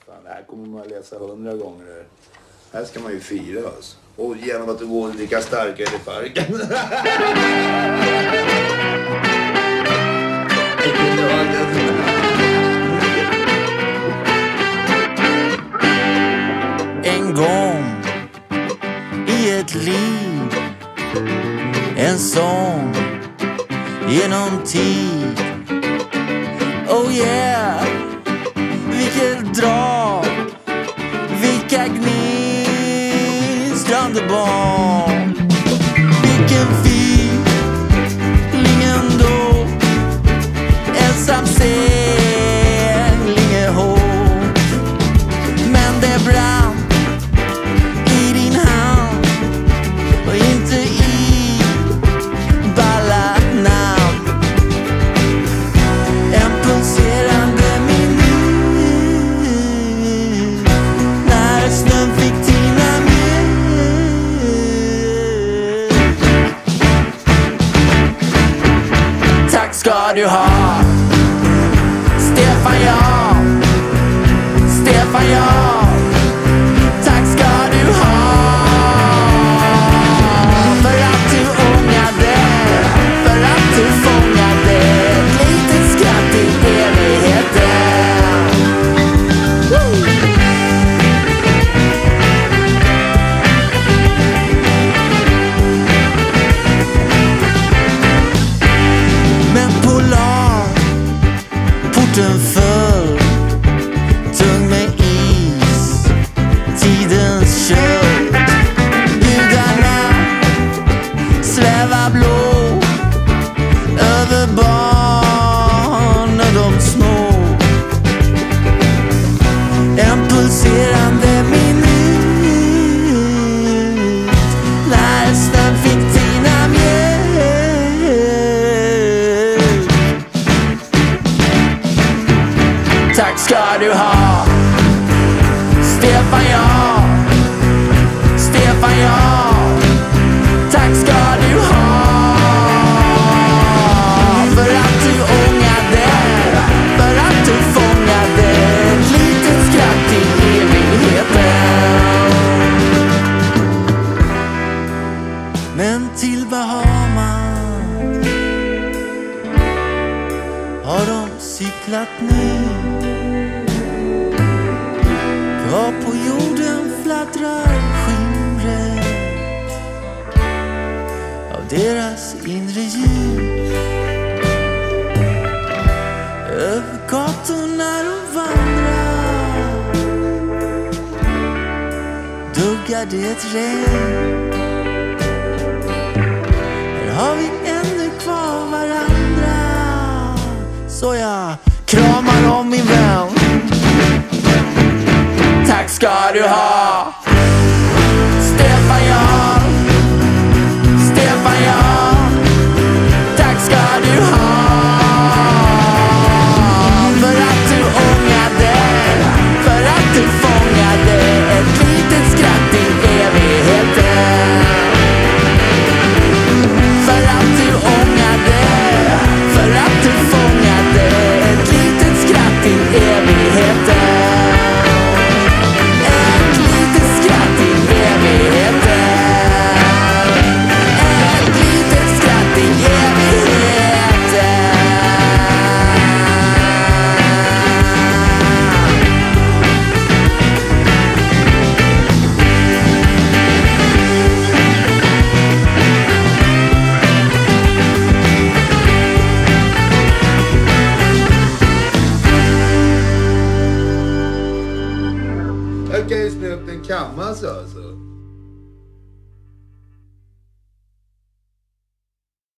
Fan, det här kommer man läsa 100 gånger. Här ska man ju fira oss. Och genom att gå och dricka starkare i parken. En gång i ett liv, en sång genom tid. Oh yeah, vilket drag, vilka gnistrande barn. Vilken feeling ändå, ensam segling hårt. Men det brann i din hand och inte i balla namn. En pulserande minut när snön fick tina mjölk. Tack ska du ha, Stefan Jan, Stefan Jan. Tack ska du ha för att du ångade, för att du fångade ett litet skratt i evigheten. Men polarporten föll tung med is, tidens kött. Gudarna svävar blå över barn och de små. En pulserande minut när snön fick tina mjölk. Tack ska du ha, Stefan Jan, Stefan Jan. Tack ska du ha för att du ångade, för att du fångade ett litet skratt i evigheten. Men till Bahamas har de cyklat ner. Kvar på jorden fladdrar skimret av deras inre ljus. Över gatorna de vandrar duggar det regn. Här har vi ännu kvar varandra, så jag kramar om min vän. Tack ska du ha, Stefan Jan, Stefan Jan. Tack ska du ha för att du ångade, för att du fångade ett litet skratt i evigheten. För att du ångade, för att du fångade ett litet skratt i evigheten. Jag kan ju spela upp den kammas alltså.